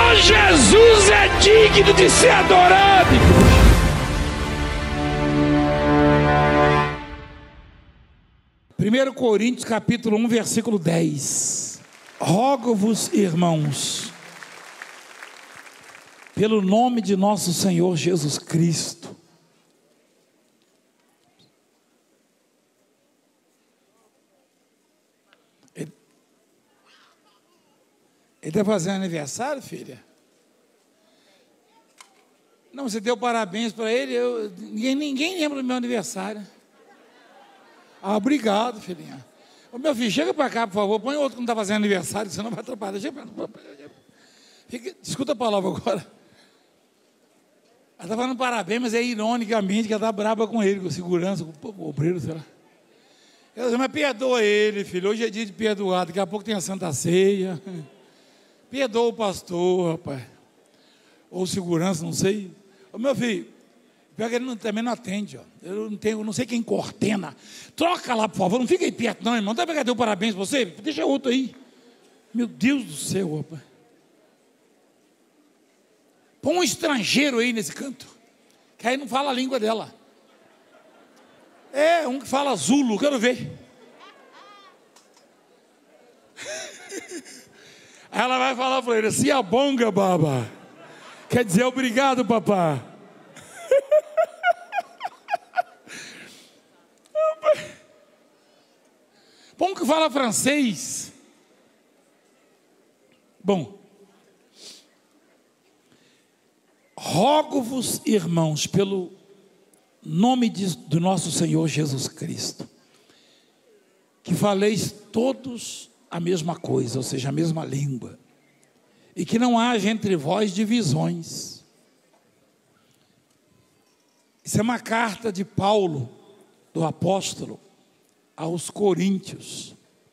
Só Jesus é digno de ser adorado. 1 Coríntios capítulo 1, versículo 10. Rogo-vos, irmãos, pelo nome de nosso Senhor Jesus Cristo. Ele está fazendo aniversário, filha? Não, você deu parabéns para ele, ninguém lembra do meu aniversário. Ah, obrigado, filhinha. Ô, meu filho, chega para cá, por favor, põe outro que não está fazendo aniversário, senão vai atrapalhar. Escuta a palavra agora. Ela está falando parabéns, mas é ironicamente que ela está braba com ele, com segurança, com o obreiro, sei lá. Ela diz, mas perdoa ele, filho, hoje é dia de perdoar, daqui a pouco tem a Santa Ceia. Perdoa o pastor, rapaz. Ou segurança, não sei. Ô, meu filho, pior que ele também não atende, ó. Eu não sei quem coordena. Troca lá, por favor, não fica aí perto não, irmão. Não dá para dar parabéns para você? Deixa outro aí. Meu Deus do céu, rapaz. Põe um estrangeiro aí nesse canto, que aí não fala a língua dela. É, um que fala Zulu, quero ver. Aí ela vai falar para ele, Siabonga, baba. Quer dizer, obrigado, papá. Bom que fala francês. Bom. Rogo-vos, irmãos, pelo nome do nosso Senhor Jesus Cristo, que faleis todos a mesma coisa, ou seja, a mesma língua, e que não haja entre vós divisões. Isso é uma carta de Paulo, do apóstolo, aos Coríntios,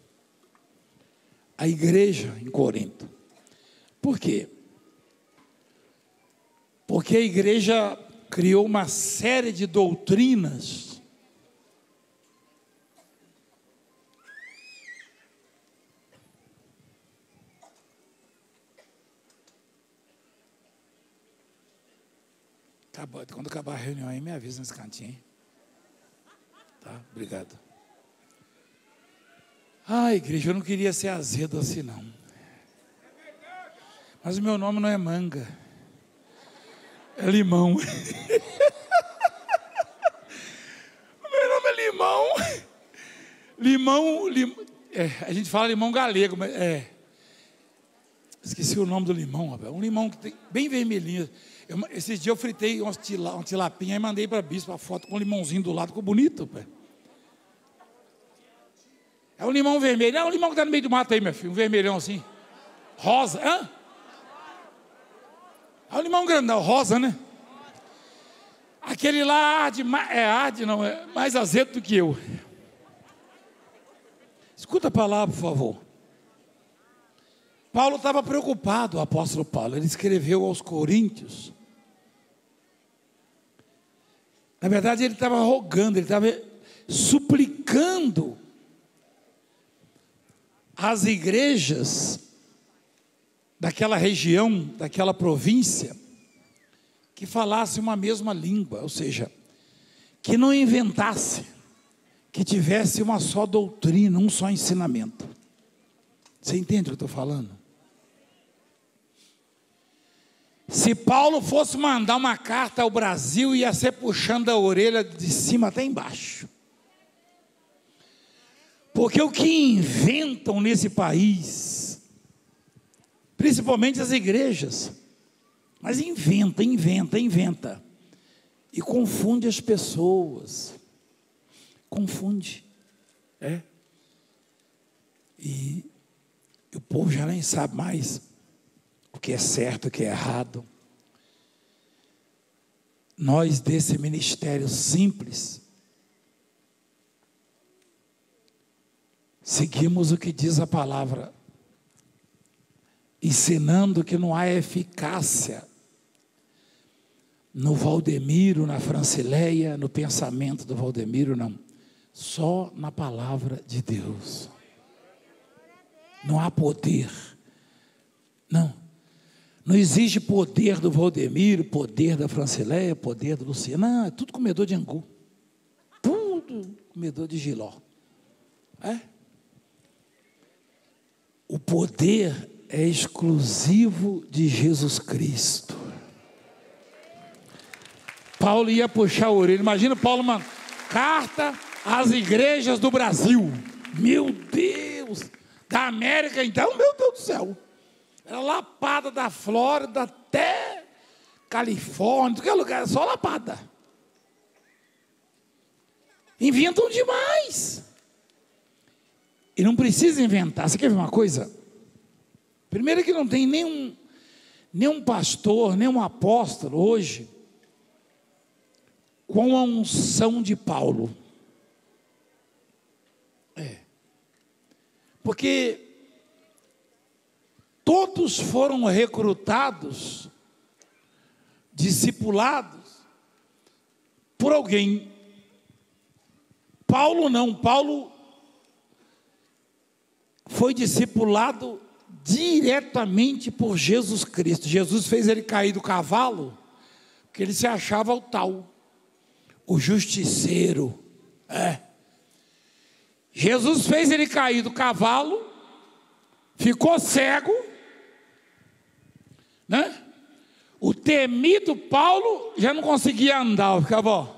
a igreja em Corinto. Por quê? Porque a igreja criou uma série de doutrinas quando acabar a reunião aí, me avisa nesse cantinho, hein? Tá, obrigado. Igreja, eu não queria ser azedo assim não, mas o meu nome não é Manga, é Limão. O meu nome é Limão. Limão, a gente fala limão galego, mas esqueci o nome do limão, rapaz. Um limão que tem, bem vermelhinho. Esses dias eu fritei uma tilapinha e mandei para a bispa a foto com um limãozinho do lado, ficou bonito, rapaz. É um limão vermelho, é um limão que está no meio do mato aí, meu filho, um vermelhão assim. Rosa, hã? É um limão grandão, rosa, né? Aquele lá arde é mais azedo do que eu. Escuta a palavra, por favor. Paulo estava preocupado, o apóstolo Paulo. Ele escreveu aos Coríntios. Na verdade, ele estava rogando, ele estava suplicando às igrejas daquela região, daquela província, que falasse uma mesma língua, ou seja, que não inventasse, que tivesse uma só doutrina, um só ensinamento. Você entende o que eu estou falando? Se Paulo fosse mandar uma carta ao Brasil, ia ser puxando a orelha de cima até embaixo. Porque o que inventam nesse país, principalmente as igrejas, mas inventa, e confunde as pessoas, confunde, e o povo já nem sabe mais o que é certo, o que é errado. Nós desse ministério simples, seguimos o que diz a palavra, ensinando que não há eficácia no Valdemiro, na Francileia, no pensamento do Valdemiro, não. Só na palavra de Deus. Não há poder. Não. Não existe poder do Valdemiro, poder da Francileia, poder do Luciano. Não, é tudo comedor de angu. Tudo comedor de jiló. É? O poder é exclusivo de Jesus Cristo. Paulo ia puxar a orelha. Imagina Paulo, uma carta às igrejas do Brasil. Meu Deus! Da América, então, meu Deus do céu. Era lapada da Flórida até Califórnia, qualquer lugar, só lapada. Inventam demais. E não precisa inventar. Você quer ver uma coisa? Primeiro que não tem nenhum pastor, nenhum apóstolo hoje com a unção de Paulo. Porque todos foram recrutados, discipulados por alguém. Paulo não, Paulo foi discipulado diretamente por Jesus Cristo. Jesus fez ele cair do cavalo, porque ele se achava o tal, o justiceiro. Jesus fez ele cair do cavalo, ficou cego, né? O temido Paulo já não conseguia andar, ficava, ó.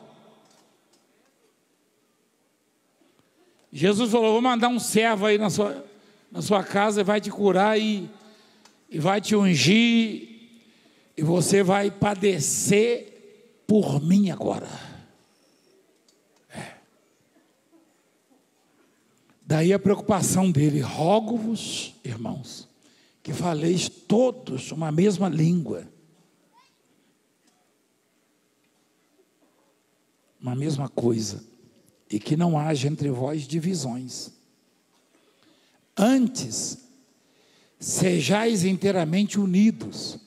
Jesus falou: vou mandar um servo aí na sua casa, vai te curar e vai te ungir, e você vai padecer por mim agora. Daí a preocupação dele: rogo-vos, irmãos, que faleis todos uma mesma língua, uma mesma coisa, e que não haja entre vós divisões. Antes, sejais inteiramente unidos,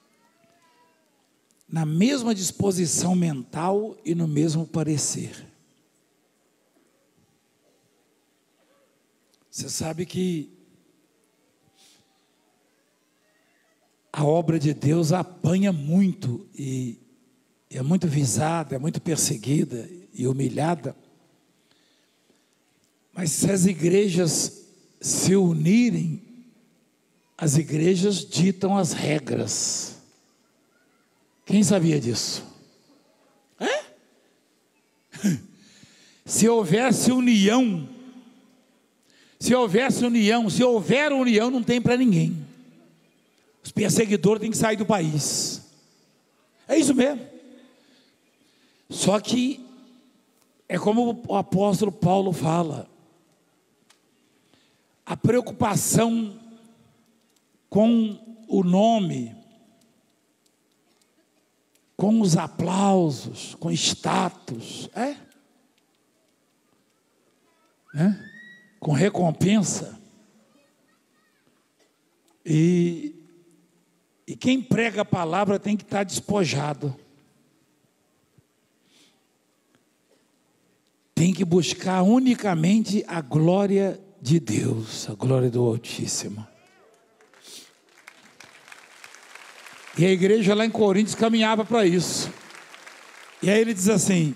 na mesma disposição mental e no mesmo parecer. Você sabe que a obra de Deus apanha muito e é muito visada, é muito perseguida e humilhada. Mas se as igrejas se unirem, as igrejas ditam as regras. Quem sabia disso? Se houvesse união, se houver união, não tem para ninguém. Os perseguidores têm que sair do país. É isso mesmo. Só que é como o apóstolo Paulo fala: a preocupação com o nome, com os aplausos, com status, com recompensa. E quem prega a palavra tem que estar despojado. Tem que buscar unicamente a glória de Deus, a glória do Altíssimo. E a igreja lá em Coríntios caminhava para isso. E aí ele diz assim: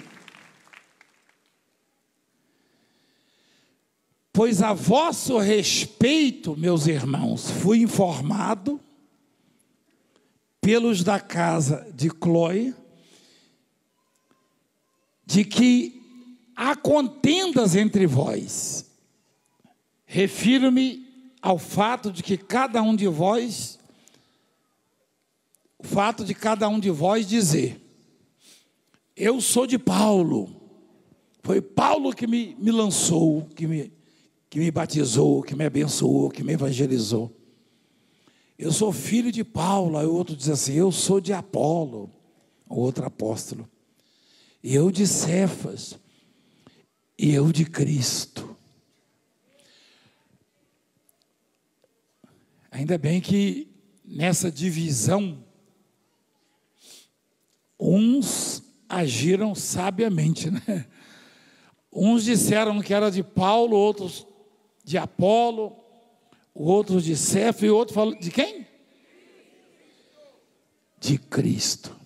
pois a vosso respeito, meus irmãos, fui informado pelos da casa de Cloé, de que há contendas entre vós. Refiro-me ao fato de que cada um de vós, dizer: eu sou de Paulo. Foi Paulo que me lançou, que me batizou, que me abençoou, que me evangelizou. Eu sou filho de Paulo. Aí o outro diz assim: eu sou de Apolo, o outro apóstolo. E eu de Cefas, e eu de Cristo. Ainda bem que nessa divisão, uns agiram sabiamente, né? Uns disseram que era de Paulo, outros de Apolo, outros de Cefas, e outro falou de quem? de Cristo.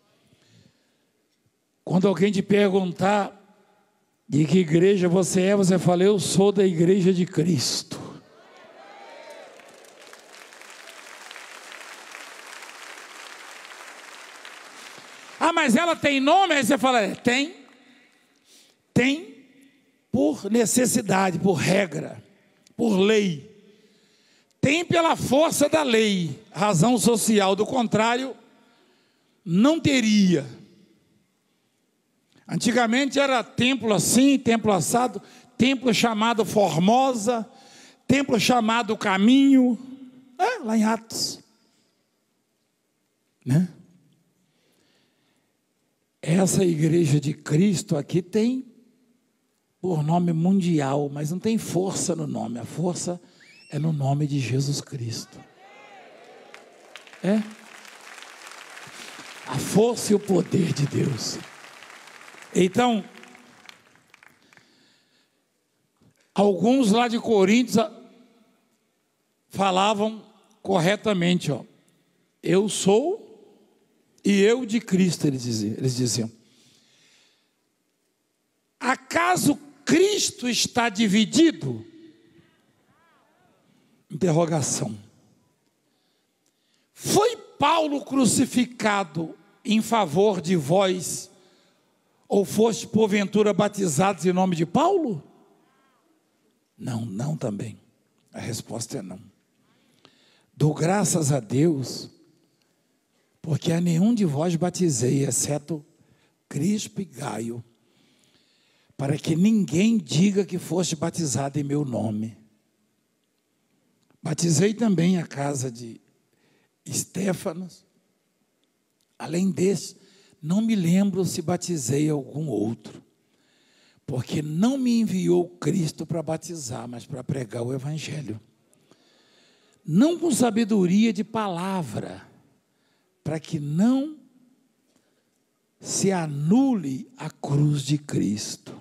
Quando alguém te perguntar de que igreja você é, você fala: eu sou da igreja de Cristo. Ah, mas ela tem nome? Aí você fala: tem por necessidade, por regra, por lei. Tem pela força da lei, razão social, do contrário, não teria. Antigamente era templo assim, templo assado, templo chamado Formosa, templo chamado Caminho, lá em Atos, né? Essa igreja de Cristo aqui tem por nome mundial, mas não tem força no nome, a força é no nome de Jesus Cristo. A força e o poder de Deus. Então, alguns lá de Coríntios falavam corretamente, eu sou e eu de Cristo, eles diziam. Acaso Cristo está dividido? Interrogação. Foi Paulo crucificado em favor de vós, ou foste porventura batizados em nome de Paulo? Não também. A resposta é não. Dou graças a Deus, porque a nenhum de vós batizei, exceto Crispo e Gaio, para que ninguém diga que foste batizado em meu nome. Batizei também a casa de Estéfanas. Além desse, não me lembro se batizei algum outro, porque não me enviou Cristo para batizar, mas para pregar o Evangelho. Não com sabedoria de palavra, para que não se anule a cruz de Cristo.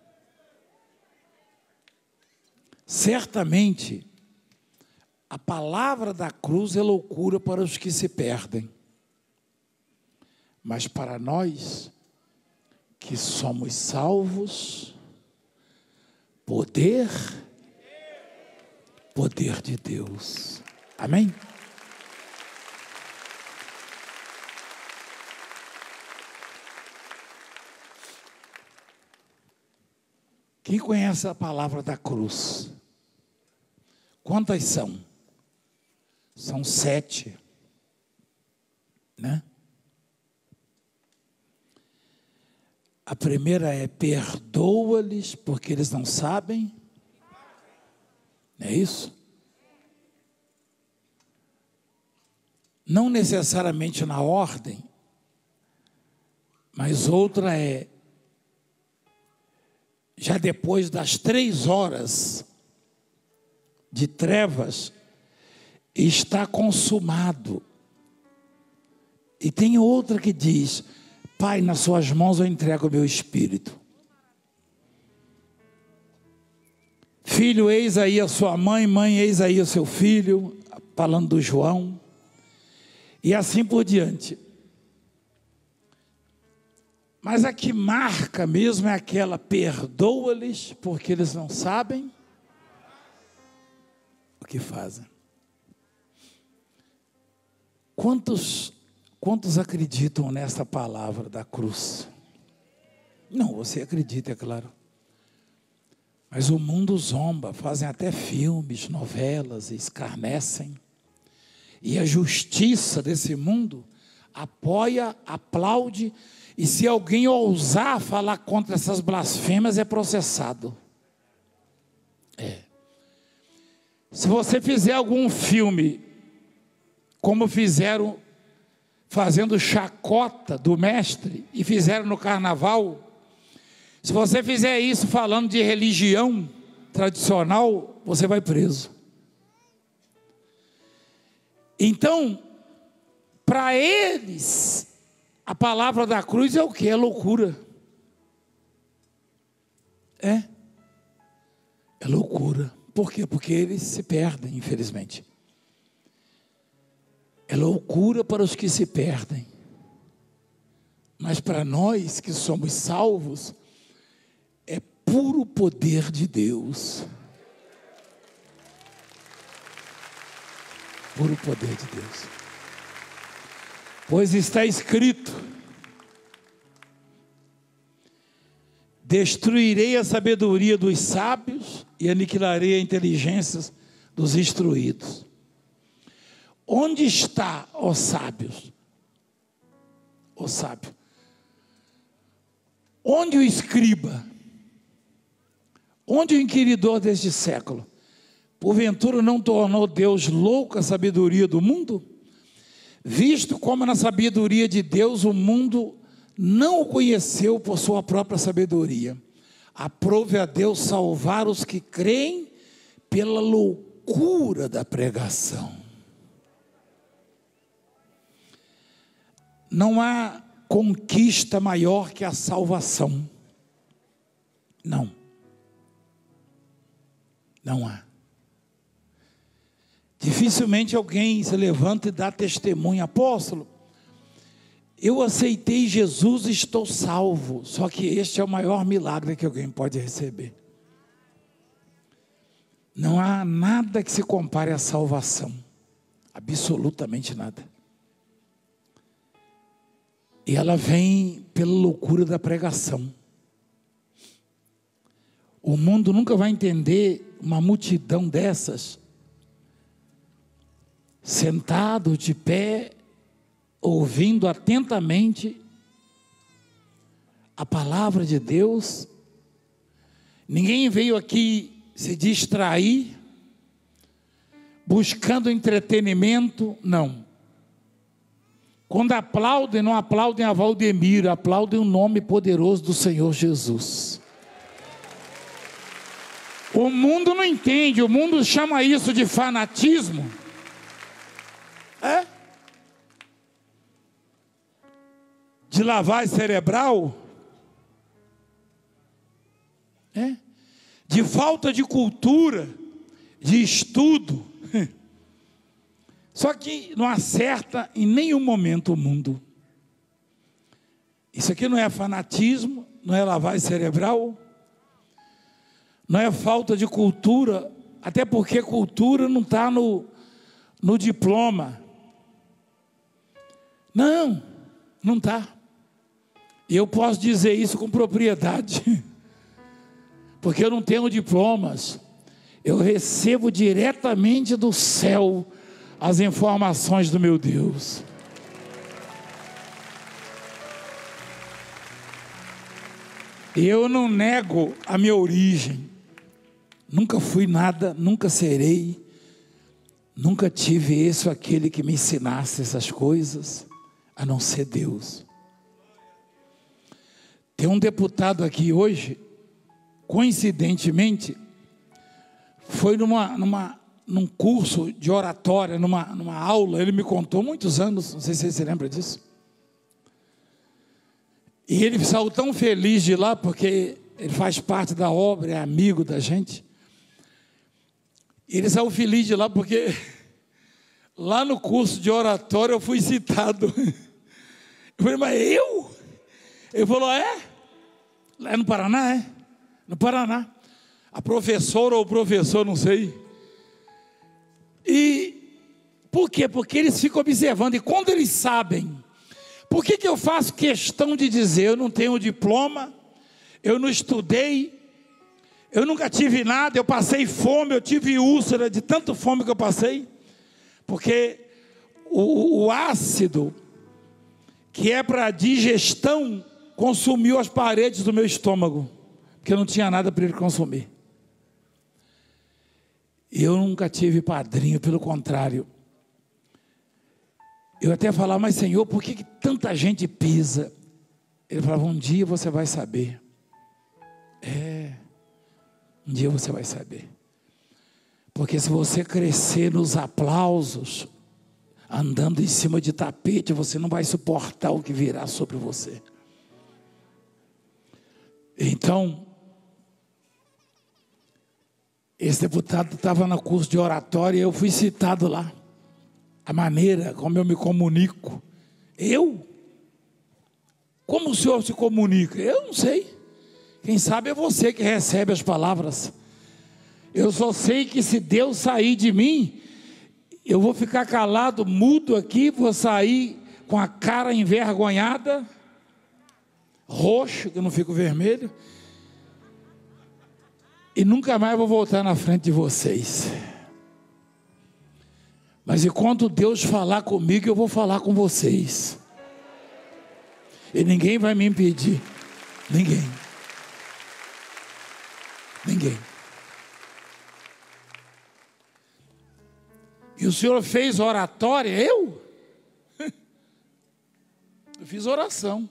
Certamente, a palavra da cruz é loucura para os que se perdem. Mas para nós, que somos salvos, poder de Deus. Amém? Quem conhece a palavra da cruz? Quantas são? São 7, né? A primeira é: perdoa-lhes, porque eles não sabem. Não é isso? Não necessariamente na ordem, mas outra é: já depois das 3 horas de trevas, está consumado. E tem outra que diz: Pai, nas suas mãos eu entrego o meu espírito. Filho, eis aí a sua mãe, mãe, eis aí o seu filho, falando do João, e assim por diante. Mas a que marca mesmo é aquela: perdoa-lhes, porque eles não sabem o que fazem. Quantos acreditam nessa palavra da cruz? Não, você acredita, é claro. Mas o mundo zomba, fazem até filmes, novelas, escarnecem. E a justiça desse mundo apoia, aplaude, e se alguém ousar falar contra essas blasfêmias, é processado. Se você fizer algum filme, como fizeram fazendo chacota do mestre, e fizeram no carnaval, se você fizer isso falando de religião tradicional, você vai preso. Então, para eles, a palavra da cruz é o que? É loucura. É loucura. Por quê? Porque eles se perdem, infelizmente. é loucura para os que se perdem, mas para nós que somos salvos, é puro poder de Deus. Puro poder de Deus. Pois está escrito: destruirei a sabedoria dos sábios e aniquilarei a inteligência dos instruídos. Onde está, ó sábios? Ó sábio. Onde o escriba? Onde o inquiridor deste século? Porventura não tornou Deus louco a sabedoria do mundo? Visto como na sabedoria de Deus o mundo não o conheceu por sua própria sabedoria. Aprove a Deus salvar os que creem pela loucura da pregação. Não há conquista maior que a salvação. Não. Não há. Dificilmente alguém se levanta e dá testemunho: apóstolo, eu aceitei Jesus e estou salvo. Só que este é o maior milagre que alguém pode receber. Não há nada que se compare à salvação. Absolutamente nada. E ela vem pela loucura da pregação. O mundo nunca vai entender uma multidão dessas, sentado de pé, ouvindo atentamente a palavra de Deus. Ninguém veio aqui se distrair, buscando entretenimento, não. Quando aplaudem, não aplaudem a Valdemiro, aplaudem o nome poderoso do Senhor Jesus. O mundo não entende, o mundo chama isso de fanatismo. É? De lavagem cerebral. É? De falta de cultura, de estudo. Só que não acerta em nenhum momento o mundo. Isso aqui não é fanatismo, não é lavagem cerebral, não é falta de cultura, até porque cultura não está no diploma. Não, não está. E eu posso dizer isso com propriedade, porque eu não tenho diplomas, eu recebo diretamente do céu as informações do meu Deus. Eu não nego a minha origem, nunca fui nada, nunca serei, nunca tive esse ou aquele que me ensinasse essas coisas, a não ser Deus. Tem um deputado aqui hoje, coincidentemente, foi num curso de oratória, numa aula, ele me contou, muitos anos, não sei se você se lembra disso. E ele saiu tão feliz de lá, porque ele faz parte da obra, é amigo da gente. E ele saiu feliz de lá, porque lá no curso de oratória eu fui citado. Eu falei, mas eu? Ele falou, é? Lá no Paraná, é? No Paraná. A professora ou o professor, não sei. E por quê? Porque eles ficam observando. E quando eles sabem, por que eu faço questão de dizer, eu não tenho diploma, eu não estudei, eu nunca tive nada, eu passei fome, eu tive úlcera de tanta fome que eu passei, porque o ácido, que é para digestão, consumiu as paredes do meu estômago, porque não tinha nada para ele consumir. Eu nunca tive padrinho, pelo contrário. Eu até falava, mas Senhor, por que tanta gente pisa? Ele falava, um dia você vai saber. Um dia você vai saber. Porque se você crescer nos aplausos, andando em cima de tapete, você não vai suportar o que virá sobre você. Então, esse deputado estava no curso de oratória e eu fui citado lá. a maneira como eu me comunico. Eu? Como o Senhor se comunica? Eu não sei. Quem sabe é você que recebe as palavras. Eu só sei que se Deus sair de mim, eu vou ficar calado, mudo aqui, vou sair com a cara envergonhada, roxo, que eu não fico vermelho, e nunca mais vou voltar na frente de vocês. Mas enquanto Deus falar comigo, eu vou falar com vocês. E ninguém vai me impedir. Ninguém. Ninguém. E o Senhor fez oratória? Eu? Eu fiz oração.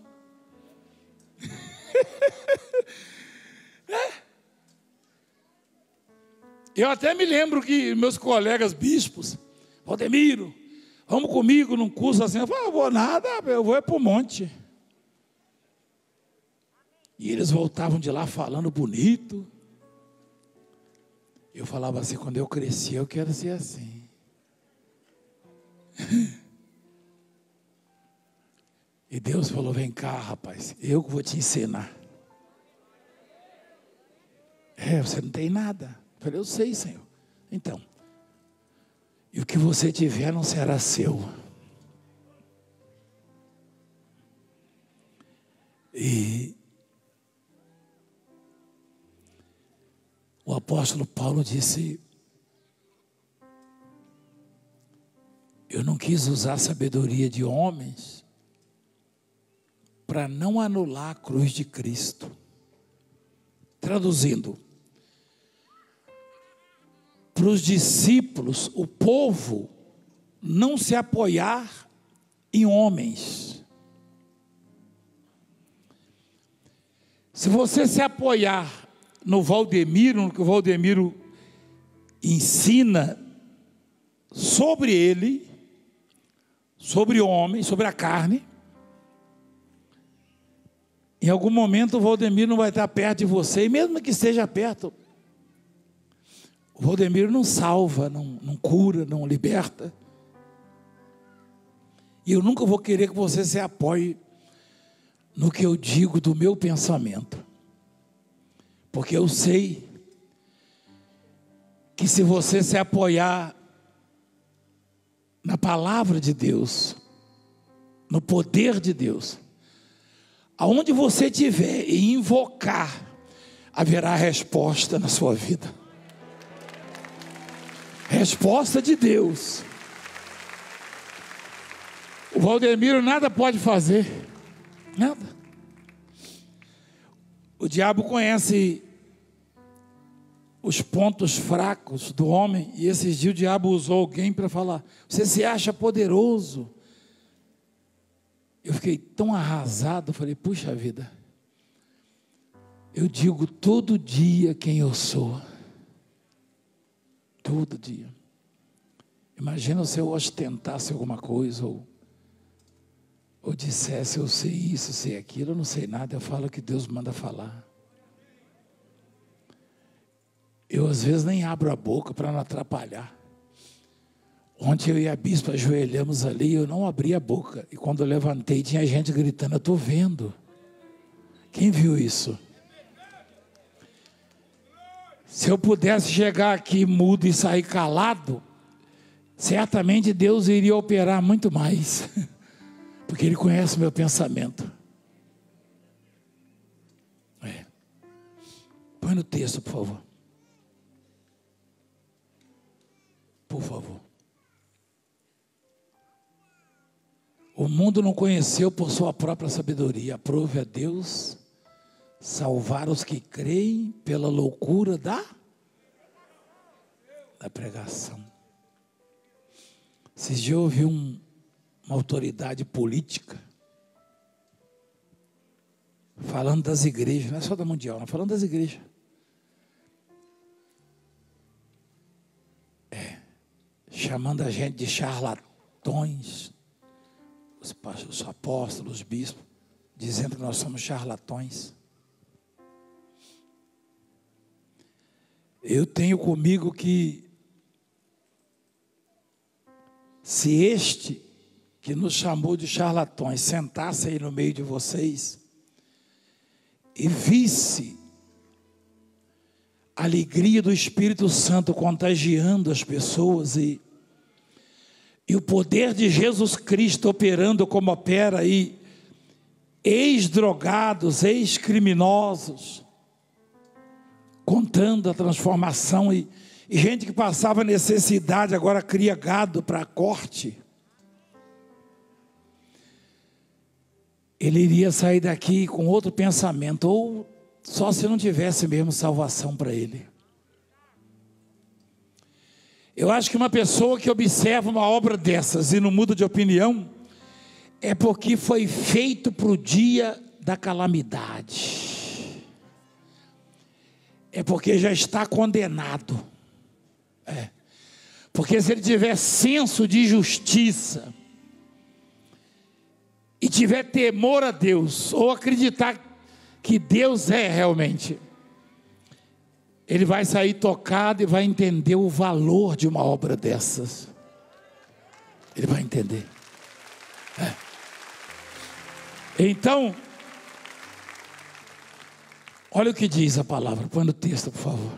Eu até me lembro que meus colegas bispos, Valdemiro, vamos comigo num curso assim. Eu falei, eu vou nada, eu vou para o monte. E eles voltavam de lá falando bonito. Eu falava assim, quando eu crescer, eu quero ser assim. E Deus falou, vem cá, rapaz, eu que vou te ensinar. Você não tem nada. Eu falei, eu sei, Senhor. Então, e o que você tiver não será seu. E o apóstolo Paulo disse, eu não quis usar a sabedoria de homens para não anular a cruz de Cristo. Traduzindo, para os discípulos, o povo, não se apoiar em homens. Se você se apoiar no Valdemiro, no que o Valdemiro ensina sobre ele, sobre o homem, sobre a carne, em algum momento o Valdemiro não vai estar perto de você, e mesmo que esteja perto, o Valdemiro não salva, não cura, não liberta. E eu nunca vou querer que você se apoie no que eu digo do meu pensamento. Porque eu sei que se você se apoiar na palavra de Deus, no poder de Deus, aonde você estiver e invocar, haverá resposta na sua vida. Resposta de Deus. O Valdemiro nada pode fazer. Nada. O diabo conhece os pontos fracos do homem. E esses dias o diabo usou alguém para falar, você se acha poderoso. Eu fiquei tão arrasado. Falei, puxa vida. Eu digo todo dia quem eu sou. Todo dia. Imagina se eu ostentasse alguma coisa, ou dissesse, eu sei isso, sei aquilo, eu não sei nada, eu falo o que Deus manda falar. Eu às vezes nem abro a boca para não atrapalhar. Ontem eu e a bispa ajoelhamos ali, eu não abri a boca, e quando eu levantei tinha gente gritando, eu estou vendo. Quem viu isso? Se eu pudesse chegar aqui mudo e sair calado, certamente Deus iria operar muito mais, porque Ele conhece o meu pensamento. Põe no texto, por favor. Por favor. O mundo não conheceu por sua própria sabedoria. Aprove a Deus salvar os que creem pela loucura da pregação. Esses dias eu ouvi uma autoridade política falando das igrejas, não é só da Mundial, não, falando das igrejas. Chamando a gente de charlatões, os apóstolos, os bispos, dizendo que nós somos charlatões. Eu tenho comigo que Se este que nos chamou de charlatões sentasse aí no meio de vocês e visse a alegria do Espírito Santo contagiando as pessoas e o poder de Jesus Cristo operando como opera aí, ex-drogados, ex-criminosos, contando a transformação e gente que passava necessidade agora cria gado para a corte. Ele iria sair daqui com outro pensamento, ou só se não tivesse mesmo salvação para ele. Eu acho que uma pessoa que observa uma obra dessas e não muda de opinião, é porque foi feito para o dia da calamidade. É porque já está condenado. Porque se ele tiver senso de justiça e tiver temor a Deus, ou acreditar que Deus é realmente, ele vai sair tocado e vai entender o valor de uma obra dessas. Ele vai entender. Então, olha o que diz a palavra. Põe no texto, por favor.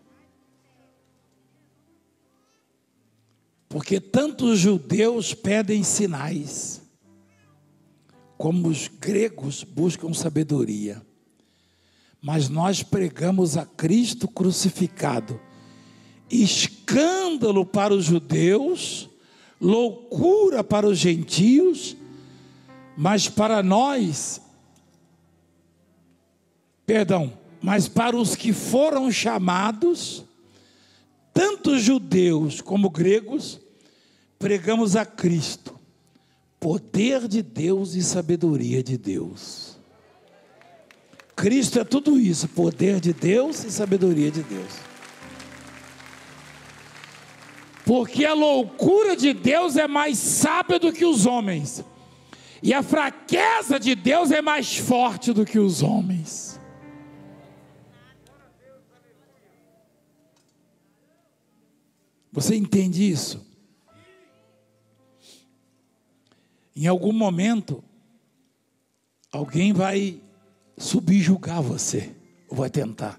Porque tanto os judeus pedem sinais, como os gregos buscam sabedoria. Mas nós pregamos a Cristo crucificado, escândalo para os judeus, loucura para os gentios, mas para nós, mas para os que foram chamados, tanto judeus como gregos, pregamos a Cristo, poder de Deus e sabedoria de Deus. Cristo é tudo isso, poder de Deus e sabedoria de Deus. Porque a loucura de Deus é mais sábia do que os homens, e a fraqueza de Deus é mais forte do que os homens. Você entende isso? Em algum momento, alguém vai subjugar você, ou vai tentar,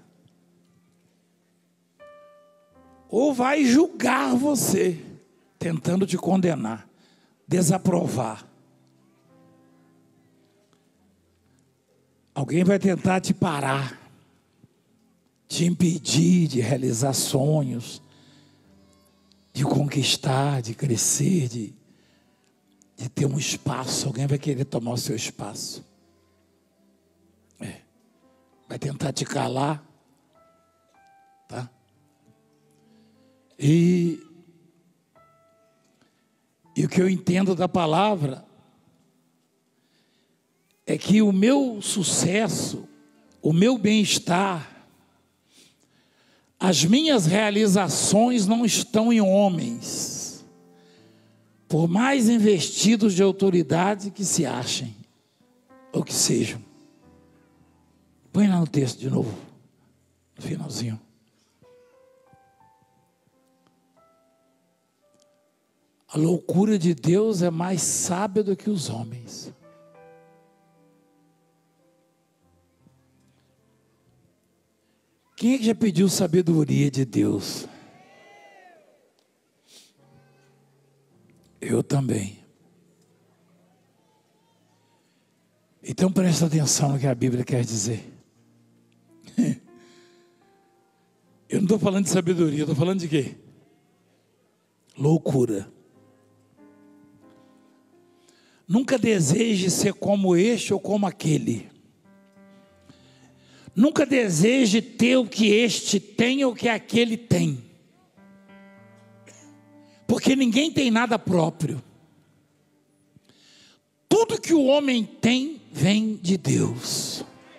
ou vai julgar você, tentando te condenar, desaprovar. Alguém vai tentar te parar, te impedir de realizar sonhos, de conquistar, de crescer, de ter um espaço. Alguém vai querer tomar o seu espaço. Vai tentar te calar, tá? E o que eu entendo da palavra é que o meu sucesso, o meu bem-estar, as minhas realizações não estão em homens, por mais investidos de autoridade que se achem, ou que sejam. Põe lá no texto de novo, no finalzinho. A loucura de Deus é mais sábia do que os homens. Quem é que já pediu sabedoria de Deus? Eu também. Então presta atenção no que a Bíblia quer dizer. Eu não estou falando de sabedoria, eu estou falando de quê? Loucura. Nunca deseje ser como este ou como aquele. Nunca deseje ter o que este tem ou o que aquele tem. Porque ninguém tem nada próprio. Tudo que o homem tem vem de Deus.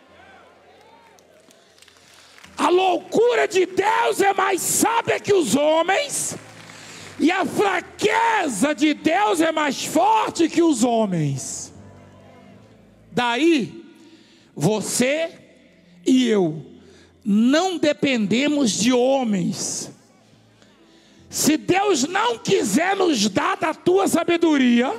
A loucura de Deus é mais sábia que os homens, e a fraqueza de Deus é mais forte que os homens. Daí, você e eu não dependemos de homens. Se Deus não quiser nos dar da tua sabedoria,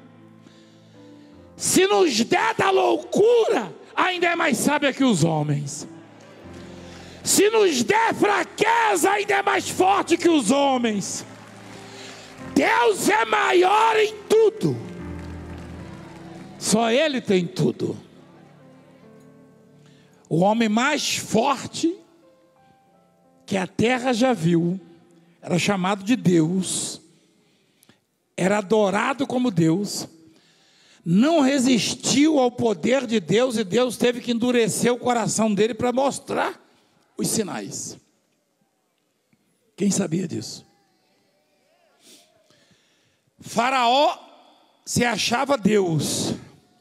se nos der da loucura, ainda é mais sábia que os homens. Se nos der fraqueza, ainda é mais forte que os homens. Deus é maior em tudo. Só Ele tem tudo. O homem mais forte que a terra já viu era chamado de Deus, era adorado como Deus, não resistiu ao poder de Deus, e Deus teve que endurecer o coração dele para mostrar os sinais. Quem sabia disso? Faraó se achava Deus.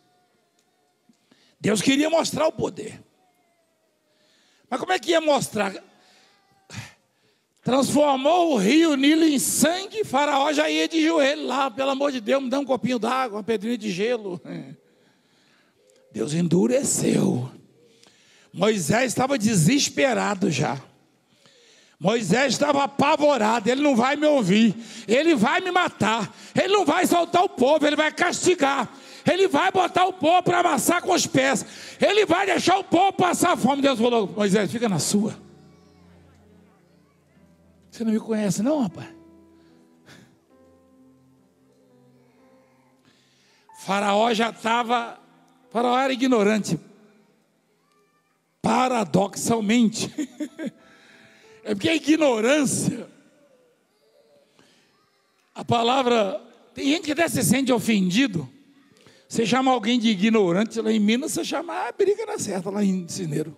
Deus queria mostrar o poder. Mas como é que ia mostrar? Transformou o rio Nilo em sangue. Faraó já ia de joelho lá, pelo amor de Deus, me dá um copinho d'água, uma pedrinha de gelo. Deus endureceu. Moisés estava desesperado já. Moisés estava apavorado. Ele não vai me ouvir, ele vai me matar, ele não vai soltar o povo, ele vai castigar, ele vai botar o povo para amassar com os pés, ele vai deixar o povo passar fome. Deus falou: Moisés, fica na sua. Você não me conhece não, rapaz? Faraó já estava, Faraó era ignorante, paradoxalmente. É porque a ignorância, a palavra, tem gente que até se sente ofendido. Você chama alguém de ignorante, lá em Minas você chama a briga na certa, lá em Cineiro.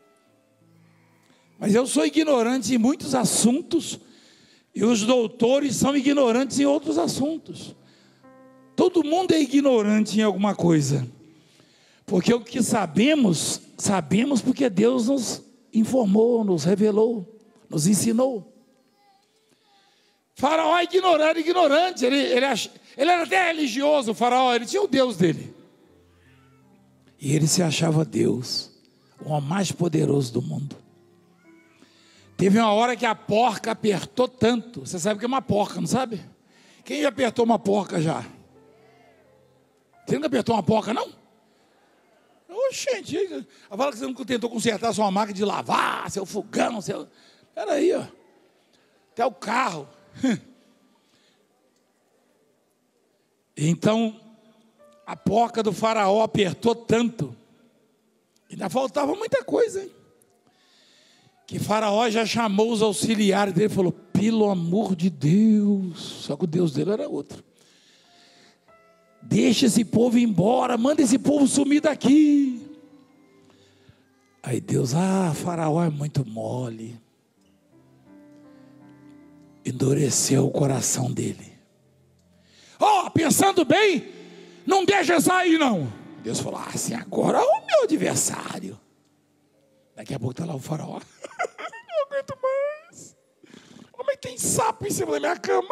Mas eu sou ignorante em muitos assuntos, e os doutores são ignorantes em outros assuntos. Todo mundo é ignorante em alguma coisa, porque o que sabemos, sabemos porque Deus nos informou, nos revelou, nos ensinou. Faraó é ignorante, ele era até religioso. O faraó, ele tinha o Deus dele, e ele se achava Deus, o homem mais poderoso do mundo. Teve uma hora que a porca apertou tanto. Você sabe o que é uma porca, não sabe? Quem já apertou uma porca já? Você nunca apertou uma porca, não? Oxente, fala que você nunca tentou consertar sua máquina de lavar, seu fogão, Espera aí, ó. Até o carro. Então, a porca do faraó apertou tanto, ainda faltava muita coisa, hein? Que Faraó já chamou os auxiliares dele e falou: pelo amor de Deus, só que o Deus dele era outro. Deixa esse povo ir embora, manda esse povo sumir daqui. Aí Deus: Faraó é muito mole. Endureceu o coração dele. Pensando bem, não deixa sair não. Deus falou: assim, agora é o meu adversário. Daqui a pouco está lá o faraó. Não aguento mais. Como é que tem sapo em cima da minha cama?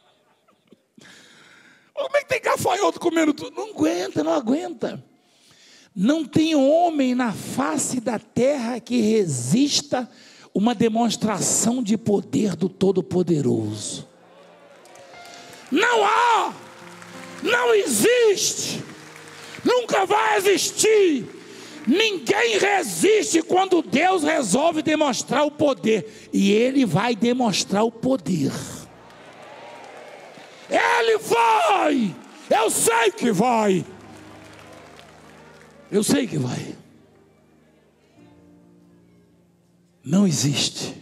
Como é que tem gafanhoto comendo tudo? Não aguenta. Não tem homem na face da terra que resista uma demonstração de poder do Todo-Poderoso. Não há, não existe, nunca vai existir. Ninguém resiste quando Deus resolve demonstrar o poder. E Ele vai demonstrar o poder. Ele vai. Eu sei que vai. Eu sei que vai. Não existe.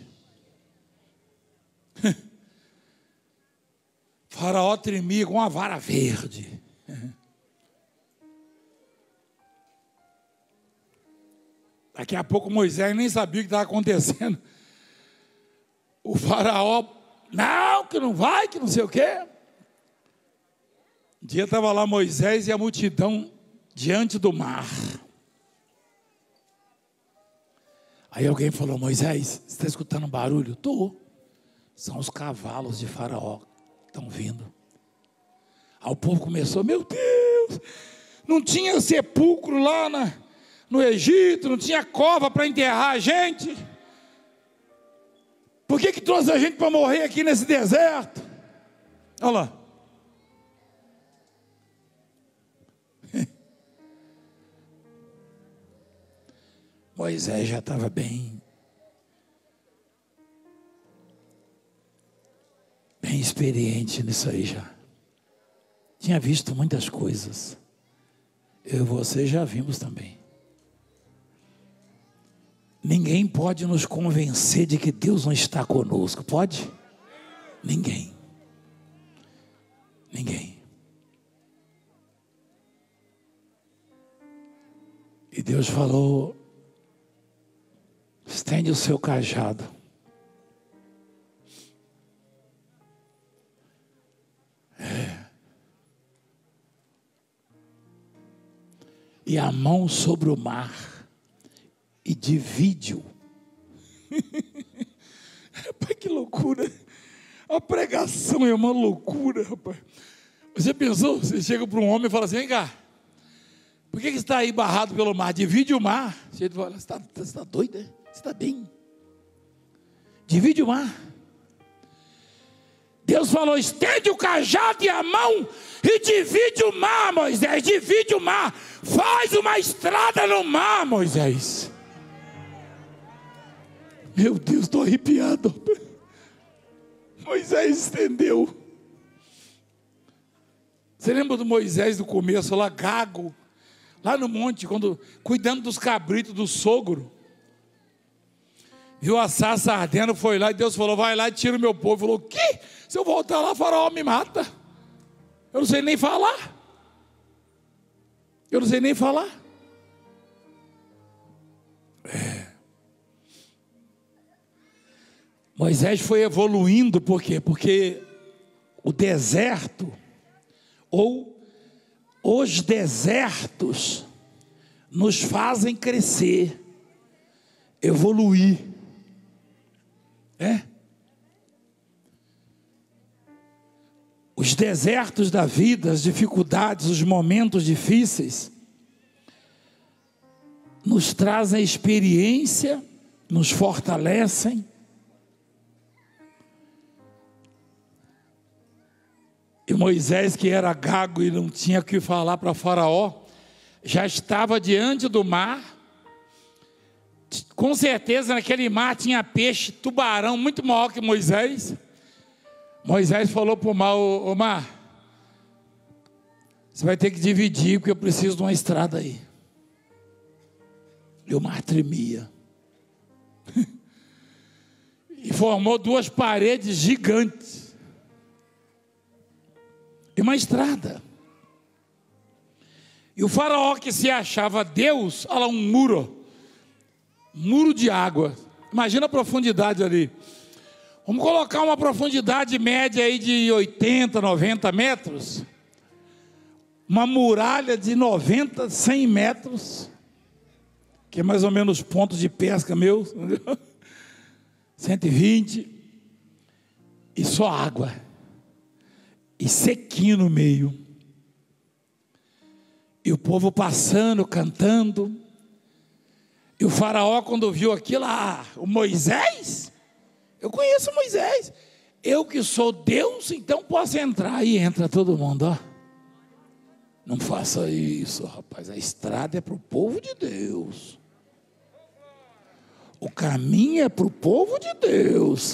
Faraó tremia com uma vara verde. Daqui a pouco Moisés nem sabia o que estava acontecendo. O faraó: não, que não vai, que não sei o quê. Um dia estava lá Moisés e a multidão diante do mar. Aí alguém falou: Moisés, você está escutando um barulho? Estou. São os cavalos de Faraó que estão vindo. Aí o povo começou: meu Deus, não tinha sepulcro lá no Egito, não tinha cova para enterrar a gente. Por que trouxe a gente para morrer aqui nesse deserto? Olha lá. Moisés já estava bem experiente nisso aí já. Tinha visto muitas coisas. Eu e você já vimos também. Ninguém pode nos convencer de que Deus não está conosco, pode? Ninguém. Ninguém. E Deus falou: estende o seu cajado. E a mão sobre o mar e divide-o. Rapaz, que loucura. A pregação é uma loucura, rapaz. Você pensou? Você chega para um homem e fala assim: vem cá, por que você está aí barrado pelo mar? Divide o mar. Você fala: você está doido, é? Você está bem? Divide o mar. Deus falou: estende o cajado e a mão e divide o mar, Moisés. Divide o mar. Faz uma estrada no mar, Moisés. Meu Deus, estou arrepiado. Moisés estendeu. Você lembra do Moisés do começo, lá gago, lá no monte, cuidando dos cabritos do sogro? Viu a sarça ardendo, foi lá e Deus falou: vai lá e tira o meu povo. Falou: o quê? Se eu voltar lá, o faraó me mata. Eu não sei nem falar. Eu não sei nem falar. Moisés foi evoluindo, por quê? Porque o deserto, ou os desertos, nos fazem crescer, evoluir. Os desertos da vida, as dificuldades, os momentos difíceis, nos trazem experiência, nos fortalecem. E Moisés, que era gago e não tinha o que falar para Faraó, já estava diante do mar. Com certeza naquele mar tinha peixe, tubarão, muito maior que Moisés. Moisés falou para o mar: ô mar, você vai ter que dividir, porque eu preciso de uma estrada aí. E o mar tremia. E formou duas paredes gigantes. E uma estrada. E o faraó, que se achava Deus, olha lá, um muro de água. Imagina a profundidade ali. Vamos colocar uma profundidade média aí de 80, 90 metros. Uma muralha de 90, 100 metros. Que é mais ou menos pontos de pesca meus. 120. E só água. E sequinho no meio. E o povo passando, cantando. E o faraó, quando viu aquilo, o Moisés? Eu conheço Moisés. Eu que sou Deus, então posso entrar. Aí entra todo mundo, ó. Não faça isso, rapaz. A estrada é para o povo de Deus. O caminho é para o povo de Deus.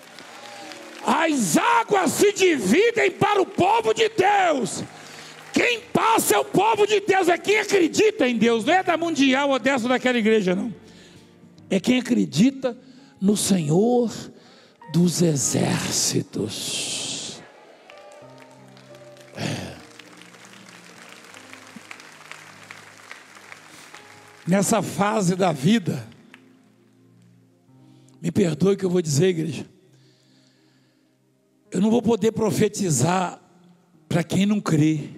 As águas se dividem para o povo de Deus. Quem passa é o povo de Deus. É quem acredita em Deus. Não é da mundial ou dessa daquela igreja, não. É quem acredita no Senhor dos exércitos. Nessa fase da vida, me perdoe o que eu vou dizer, igreja. Eu não vou poder profetizar para quem não crê,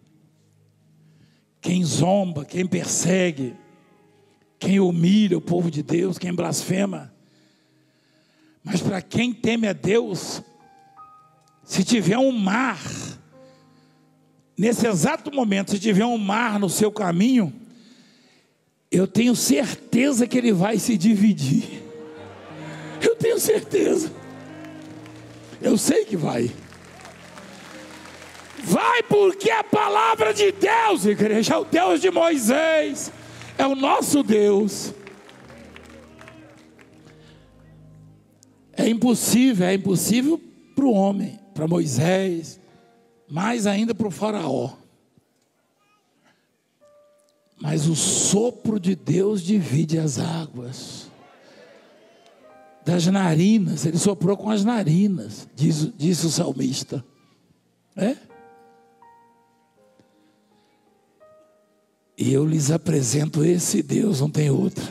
quem zomba, quem persegue, quem humilha o povo de Deus, quem blasfema. Mas para quem teme a Deus, se tiver um mar, nesse exato momento, se tiver um mar no seu caminho, eu tenho certeza que ele vai se dividir. Eu tenho certeza. Eu sei que vai. Vai porque a palavra de Deus, igreja, é o Deus de Moisés, é o nosso Deus. É impossível para o homem, para Moisés, mais ainda para o faraó. Mas o sopro de Deus divide as águas. Das narinas, ele soprou com as narinas, disse o salmista. E eu lhes apresento esse Deus, não tem outro.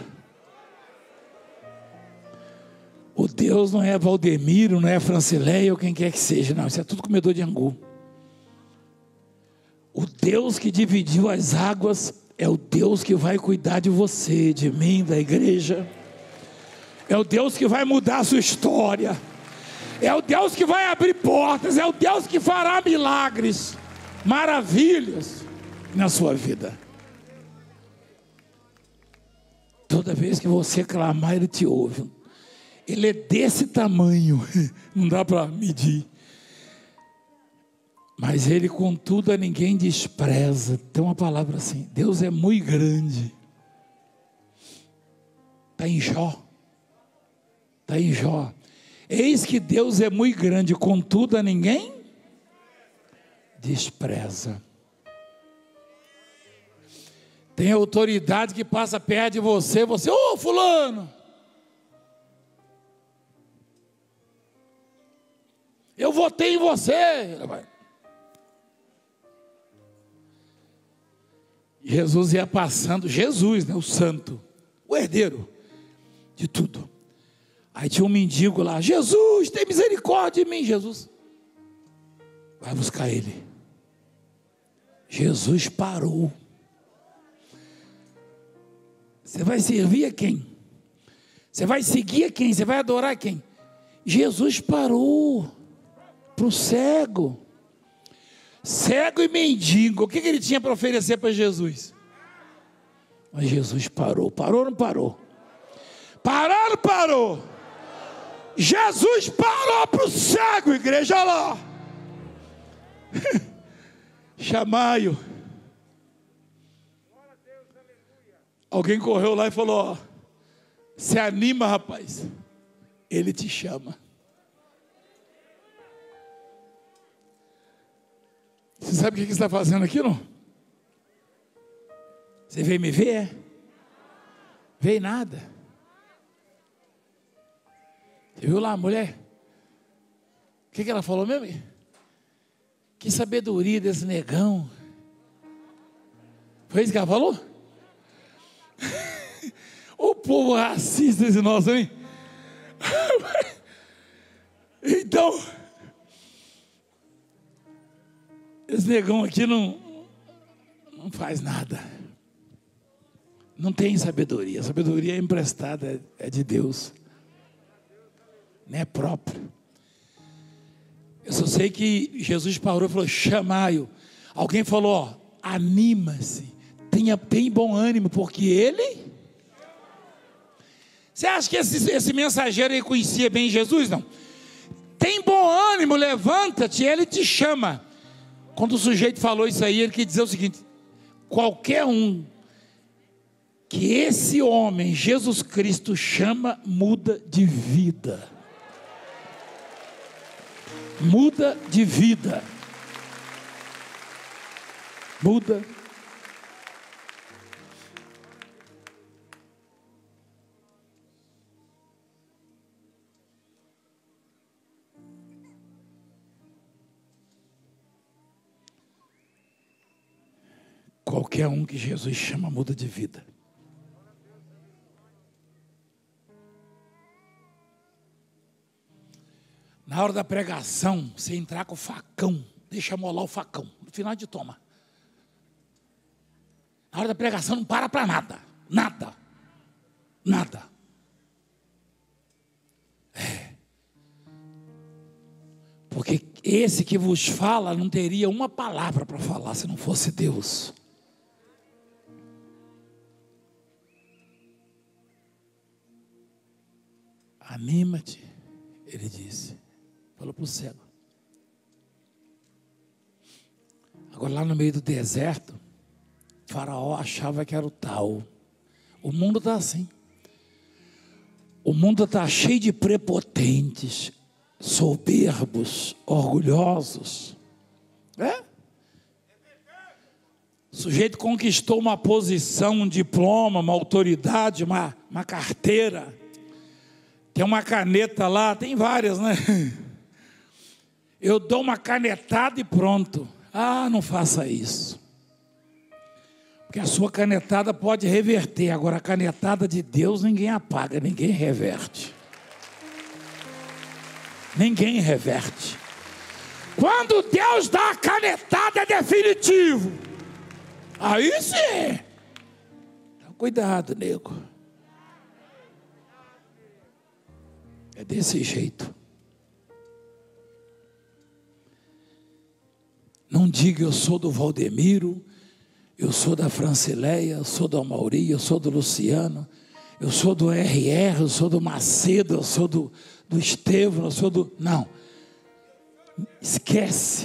O Deus não é Valdemiro, não é Francileia ou quem quer que seja, não, isso é tudo comedor de angu. O Deus que dividiu as águas é o Deus que vai cuidar de você, de mim, da igreja. É o Deus que vai mudar a sua história. É o Deus que vai abrir portas. É o Deus que fará milagres, maravilhas na sua vida. Toda vez que você clamar, Ele te ouve. Ele é desse tamanho, não dá para medir. Mas Ele, contudo, a ninguém despreza. Tem uma palavra assim: Deus é muito grande. Está em Jó. Está em Jó. Eis que Deus é muito grande, contudo, a ninguém despreza. Tem autoridade que passa perto de você, ô fulano, eu votei em você. Jesus ia passando, Jesus, né, o santo, o herdeiro de tudo. Aí tinha um mendigo lá: Jesus, tem misericórdia de mim. Jesus vai buscar ele. Jesus parou. Você vai servir a quem? Você vai seguir a quem? Você vai adorar a quem? Jesus parou para o cego. Cego e mendigo. O que ele tinha para oferecer para Jesus? Mas Jesus parou. Parou ou não parou? Parou ou não parou? Jesus parou para o cego, igreja, olha lá. Chamai-o. Alguém correu lá e falou: ó, se anima, rapaz, Ele te chama. Você sabe o que você está fazendo aqui, não? Você veio me ver? Veio nada. Você viu lá a mulher? O que ela falou mesmo? Que sabedoria desse negão. Foi isso que ela falou? O povo racista esse nosso, hein? Então, esse negão aqui não faz nada. Não tem sabedoria. A sabedoria é emprestada, é de Deus. Não é própria. Eu só sei que Jesus parou e falou: chamai-o. Alguém falou: ó, anima-se, tem bom ânimo, porque Ele... Você acha que esse mensageiro aí conhecia bem Jesus? Não. Tem bom ânimo, levanta-te, Ele te chama. Quando o sujeito falou isso aí, ele quis dizer o seguinte: qualquer um que esse homem, Jesus Cristo, chama, muda de vida. Muda de vida. Muda. Qualquer um que Jesus chama, muda de vida. Na hora da pregação, você entrar com o facão, deixa molar o facão, no final de toma. Na hora da pregação não para nada, nada, nada. Porque esse que vos fala não teria uma palavra para falar se não fosse Deus. Anima-te, ele disse. Falou para o cego. Agora lá no meio do deserto, Faraó achava que era o tal. O mundo está assim. O mundo está cheio de prepotentes, soberbos, orgulhosos. O sujeito conquistou uma posição, um diploma, uma autoridade, uma carteira. Tem uma caneta lá, tem várias, né? Eu dou uma canetada e pronto. Ah, não faça isso. Porque a sua canetada pode reverter. Agora a canetada de Deus ninguém apaga, ninguém reverte. Ninguém reverte. Quando Deus dá a canetada é definitivo. Aí sim. Então, cuidado, nego. É desse jeito. Não diga eu sou do Valdemiro, eu sou da Francileia, eu sou do Amauri, eu sou do Luciano, eu sou do RR, eu sou do Macedo, eu sou do Estevão, eu sou do... Não. Esquece.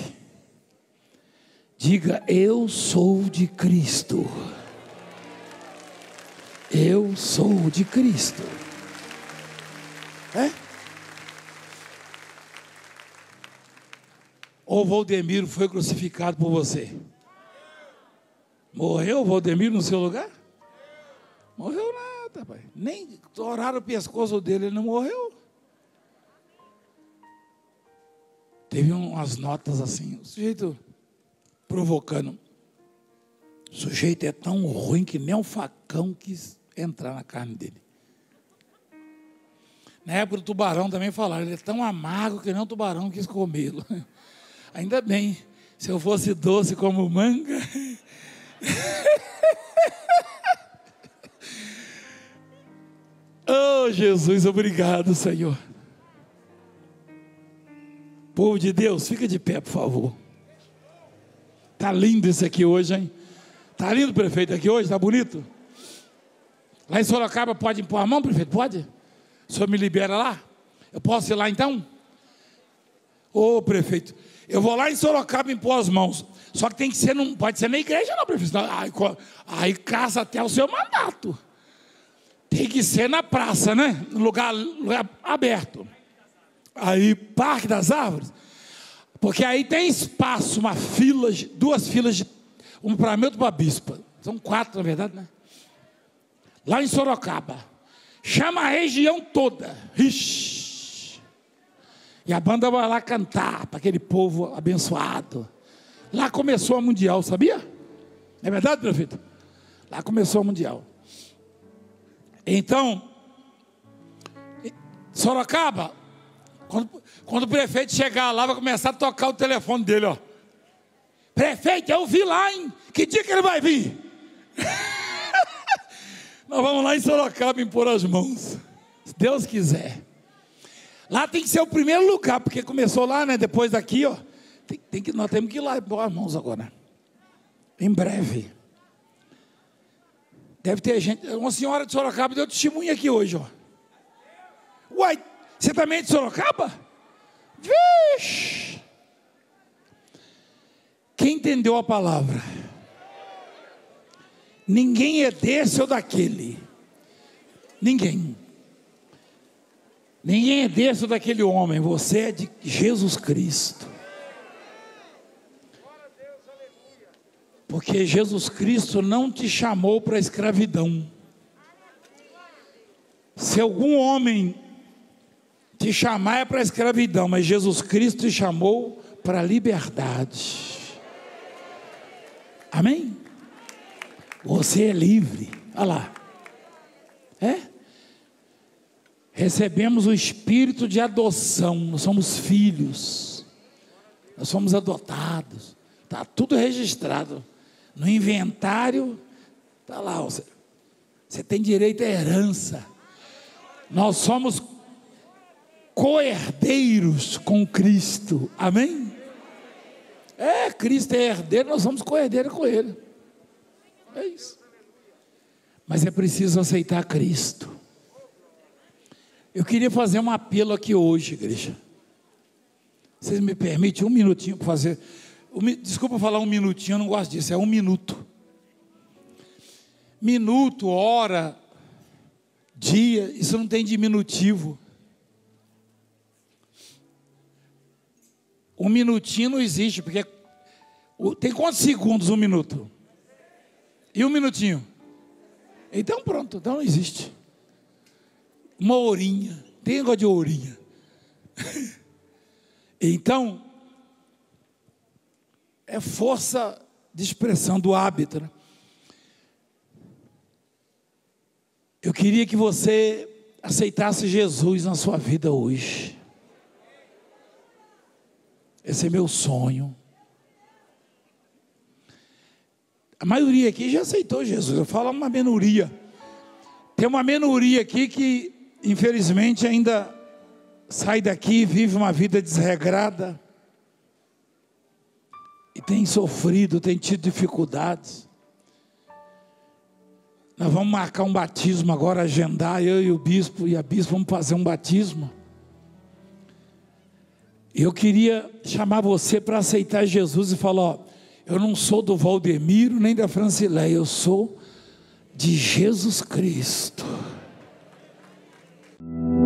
Diga, eu sou de Cristo. Eu sou de Cristo. Ou Valdemiro foi crucificado por você? Morreu o Valdemiro no seu lugar? Morreu nada, pai. Nem toraram o pescoço dele, ele não morreu. Teve umas notas assim, o sujeito provocando. O sujeito é tão ruim que nem um facão quis entrar na carne dele. Na época do tubarão também falaram, ele é tão amargo que nem um tubarão quis comê-lo. Ainda bem, se eu fosse doce como manga. Oh, Jesus, obrigado, Senhor. Povo de Deus, fica de pé, por favor. Tá lindo isso aqui hoje, hein? Tá lindo, prefeito, aqui hoje, tá bonito? Lá em Sorocaba pode impor a mão, prefeito? Pode? O senhor me libera lá? Eu posso ir lá então? Ô, prefeito, eu vou lá em Sorocaba impor as mãos. Só que tem que ser, não pode ser na igreja não, prefeito. Aí caça até o seu mandato. Tem que ser na praça, né? No lugar aberto. Aí, Parque das Árvores. Porque aí tem espaço, duas filas, uma para mim e outra para a bispa. São 4, na verdade, né? Lá em Sorocaba. Chama a região toda. Ixi. E a banda vai lá cantar para aquele povo abençoado. Lá começou a Mundial, sabia? É verdade, prefeito? Lá começou a Mundial. Então, Sorocaba, quando o prefeito chegar lá, vai começar a tocar o telefone dele, ó. Prefeito, eu vi lá, hein? Que dia que ele vai vir? Nós vamos lá em Sorocaba impor as mãos, se Deus quiser. Lá tem que ser o primeiro lugar, porque começou lá, né? Depois daqui, ó. Nós temos que ir lá impor as mãos agora. Em breve. Deve ter gente. Uma senhora de Sorocaba deu testemunha aqui hoje, ó. Uai, você também é de Sorocaba? Vixe! Quem entendeu a palavra? Ninguém é desse ou daquele. Ninguém. Ninguém é desse ou daquele homem. Você é de Jesus Cristo. Porque Jesus Cristo não te chamou para a escravidão. Se algum homem te chamar é para a escravidão, mas Jesus Cristo te chamou para a liberdade. Amém? Você é livre. Olha lá. Recebemos o espírito de adoção. Nós somos filhos. Nós somos adotados. Está tudo registrado. No inventário, está lá. Você tem direito à herança. Nós somos co-herdeiros com Cristo. Amém? Cristo é herdeiro, nós somos co-herdeiros com Ele. É isso. Mas é preciso aceitar Cristo. Eu queria fazer um apelo aqui hoje, igreja. Vocês me permitem um minutinho para fazer? Desculpa falar um minutinho, eu não gosto disso, é um minuto. Minuto, hora, dia, isso não tem diminutivo. Um minutinho não existe, porque tem quantos segundos um minuto? E um minutinho? Então pronto, então não existe. Uma horinha, tem negócio de horinha. Então, é força de expressão do hábito, né? Eu queria que você aceitasse Jesus na sua vida hoje. Esse é meu sonho. A maioria aqui já aceitou Jesus. Eu falo uma minoria. Tem uma minoria aqui que, infelizmente, ainda sai daqui e vive uma vida desregrada. E tem sofrido, tem tido dificuldades. Nós vamos marcar um batismo agora, agendar, eu e o bispo e a bispa vamos fazer um batismo. Eu queria chamar você para aceitar Jesus e falar, ó, eu não sou do Valdemiro nem da Francileia, eu sou de Jesus Cristo.